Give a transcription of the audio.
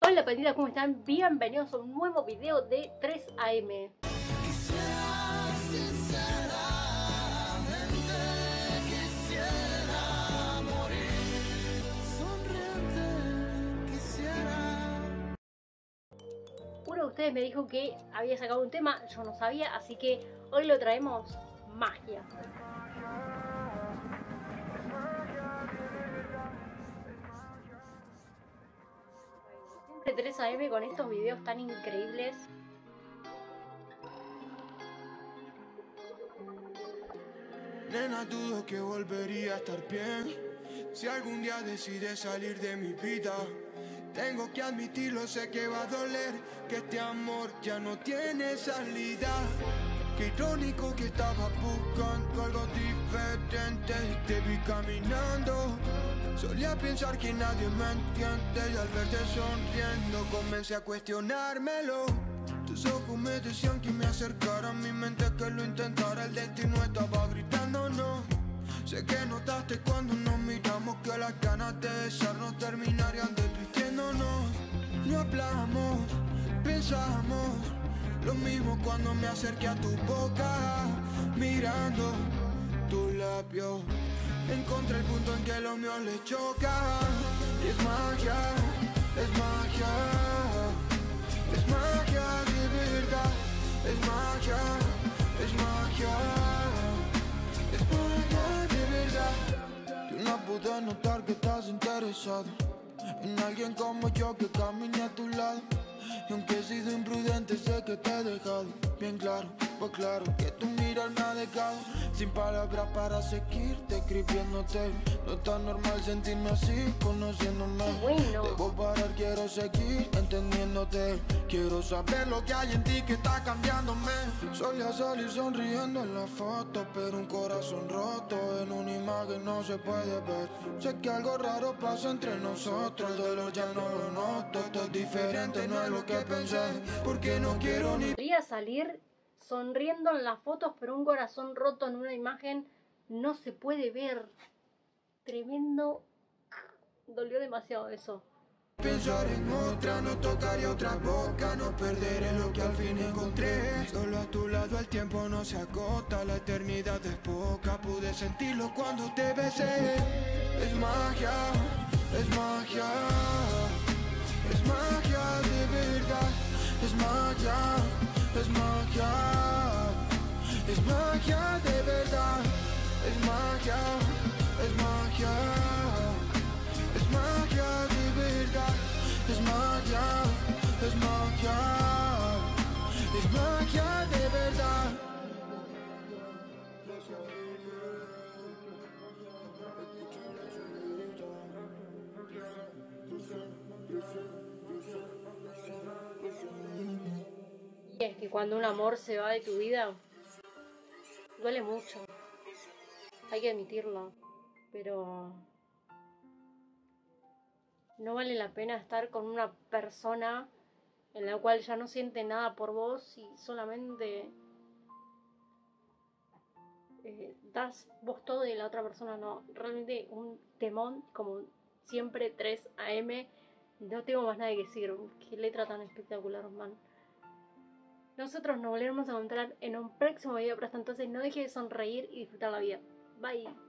Hola pandita, ¿cómo están? Bienvenidos a un nuevo video de 3 AM. Uno de ustedes me dijo que había sacado un tema, yo no sabía, así que hoy lo traemos magia. Siempre 3 AM con estos videos tan increíbles. Nena, dudo que volvería a estar bien si algún día decides salir de mi vida. Tengo que admitirlo, sé que va a doler, que este amor ya no tiene salida. Qué irónico que estaba buscando algo diferente y te vi caminando. Solía pensar que nadie me entiende y al verte sonriendo comencé a cuestionármelo. Tus ojos me decían que me acercara a mi mente, que lo intentara, el destino estaba gritando no. Sé que notaste cuando nos miramos que las ganas de besarnos terminarían desvistiéndonos. No hablamos, pensamos lo mismo cuando me acerqué a tu boca, mirando tus labios. Encontré el punto en que lo mío le choca. Y es magia, es magia, es magia de verdad. Es magia, es magia, es magia de verdad. Yo no pude notar que estás interesado en alguien como yo que camine a tu lado. Y aunque he sido imprudente, sé que te he dejado bien claro, pues claro, que tu mirar me ha dejado sin palabras para seguirte escribiéndote. No es tan normal sentirme así, conociéndome. Bueno. Debo parar, quiero seguir entendiéndote. Quiero saber lo que hay en ti que está cambiándome. Solía salir sonriendo en la foto, pero un corazón roto en una imagen no se puede ver. Sé que algo raro pasa entre nosotros, el dolor ya no lo noto. Esto es diferente, no es lo que pensé, porque no quiero ni... Podría salir sonriendo en las fotos, pero un corazón roto en una imagen no se puede ver. Tremendo. Dolió demasiado eso. Pensar en otra, no tocaría otra boca, no perderé lo que al fin encontré. Solo a tu lado el tiempo no se agota, la eternidad es poca. Pude sentirlo cuando te besé. Es magia, es magia, es magia de verdad. Es magia, es magia, es magia de verdad. Es magia, es magia, es magia de verdad. Es magia, es magia, es magia de verdad. Y es que cuando un amor se va de tu vida, duele mucho. Hay que admitirlo. Pero no vale la pena estar con una persona en la cual ya no siente nada por vos y solamente das vos todo y la otra persona no. Realmente un temón, como siempre 3 AM. No tengo más nada que decir. Qué letra tan espectacular, man. Nosotros nos volveremos a encontrar en un próximo video, pero hasta entonces no dejes de sonreír y disfrutar la vida. Bye.